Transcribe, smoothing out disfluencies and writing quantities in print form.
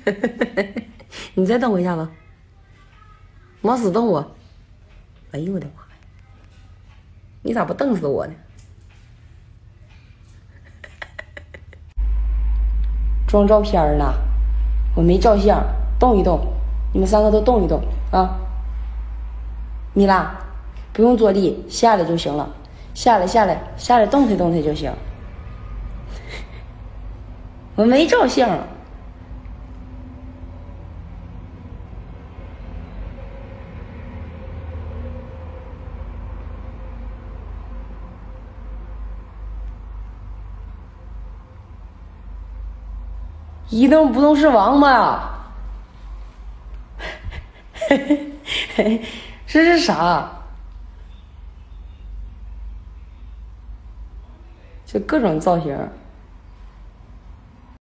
你再等我一下子，没事等我。哎呦我的妈呀！你咋不瞪死我呢？装照片呢？我没照相，动一动，你们3个都动一动啊！米拉，不用坐立，下来就行了，下来，动弹动弹就行。我没照相。一动不动是王八。这是啥？就各种造型。